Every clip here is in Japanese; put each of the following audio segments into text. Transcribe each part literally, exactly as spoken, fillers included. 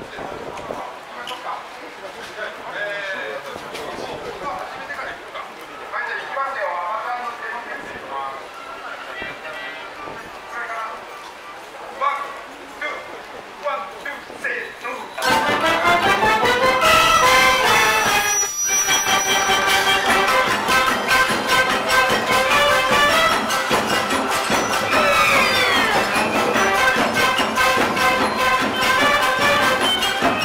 「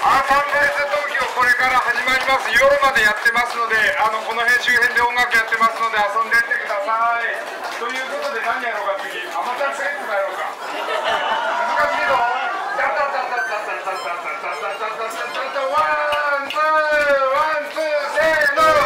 アーサンプレス東京これから始まります。夜までやってますので、あのこの辺周辺で音楽やってますので遊んでってください。ということで何やろうか次、アマチュアスイーツやろうか。難しいぞ。タタタタタタタタタタタタタタタワンツーワンツーせーの。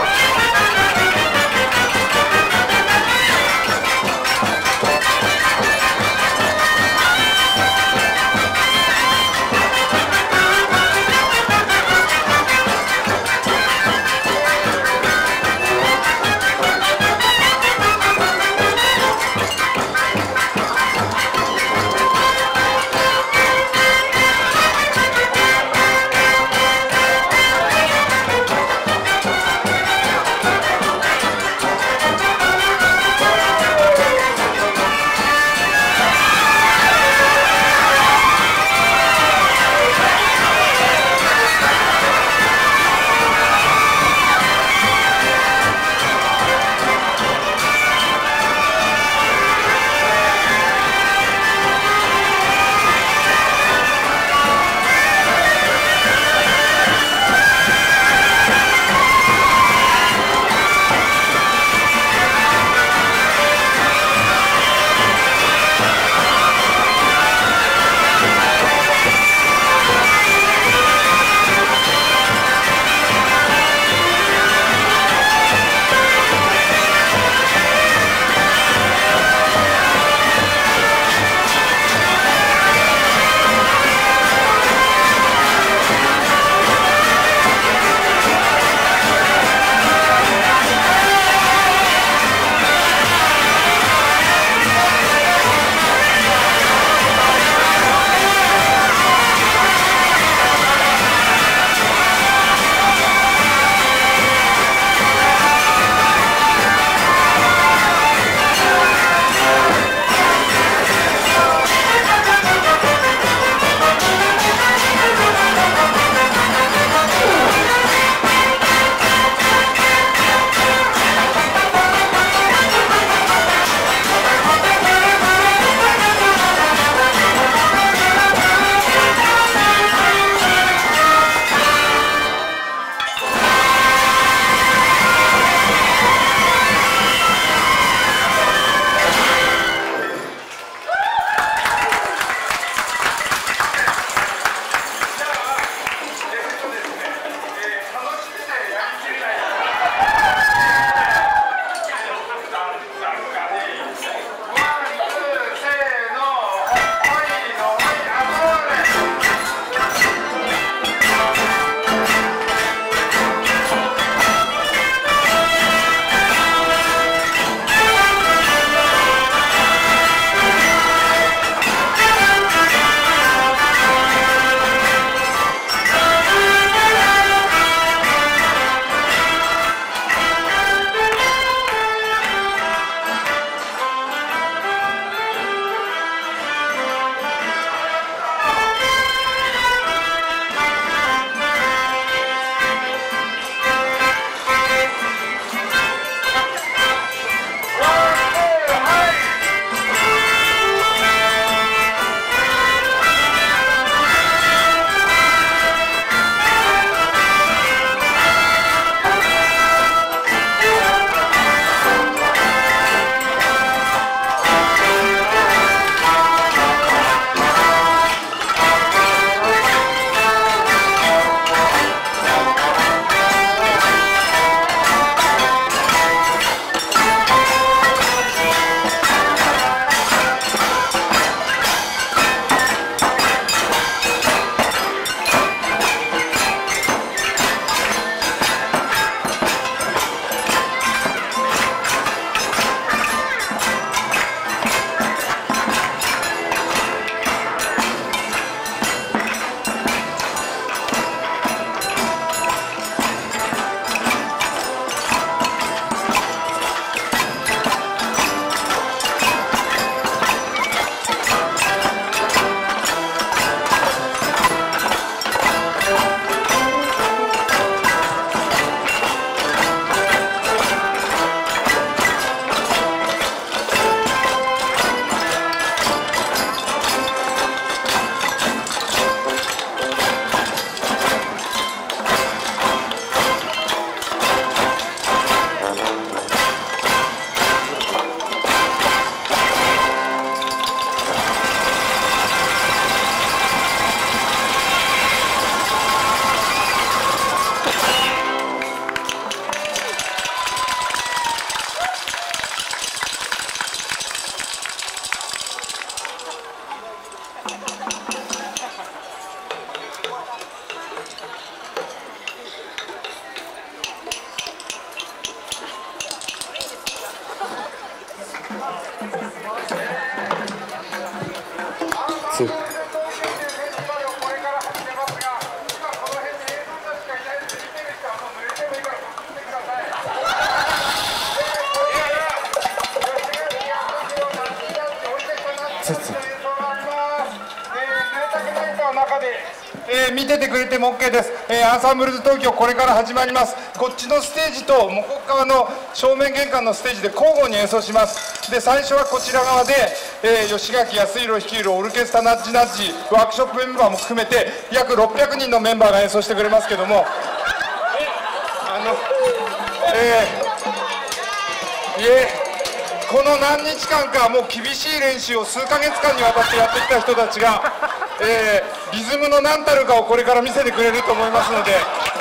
まで、えー、見ててくれても OK です、えー、アンサンブルズ東京これから始まります。こっちのステージと向こう側の正面玄関のステージで交互に演奏します。で最初はこちら側で、えー、吉垣康弘率いるオルケストラナッジナッジワークショップメンバーも含めて約ろっぴゃくにんのメンバーが演奏してくれますけども、あのえー、いえこの何日間かもう厳しい練習を数ヶ月間にわたってやってきた人たちが、えー、リズムの何たるかをこれから見せてくれると思いますので、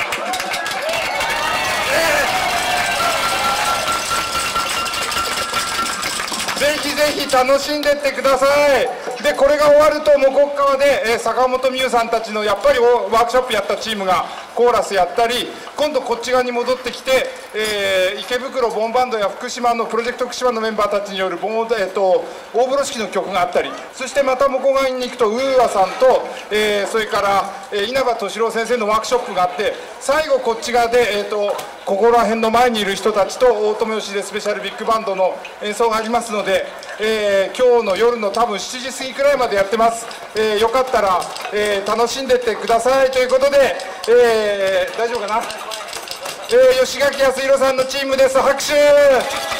えー、ぜひぜひ楽しんでってください。でこれが終わると向こう側で、えー、坂本美優さんたちのやっぱりワークショップやったチームがコーラスやったり、今度こっち側に戻ってきて、えー、池袋ボンバンドや福島のプロジェクト福島のメンバーたちによるボン、えー、と大風呂敷の曲があったり、そしてまた向こう側に行くとウーアさんと、えー、それから、えー、稲葉敏郎先生のワークショップがあって、最後こっち側で、えー、とここら辺の前にいる人たちと大友義でスペシャルビッグバンドの演奏がありますので、えー、今日の夜の多分しちじ過ぎくらいまでやってます。えー、よかったら、えー、楽しんでってくださいということで、えー、大丈夫かな、えー、吉垣康弘さんのチームです。拍手。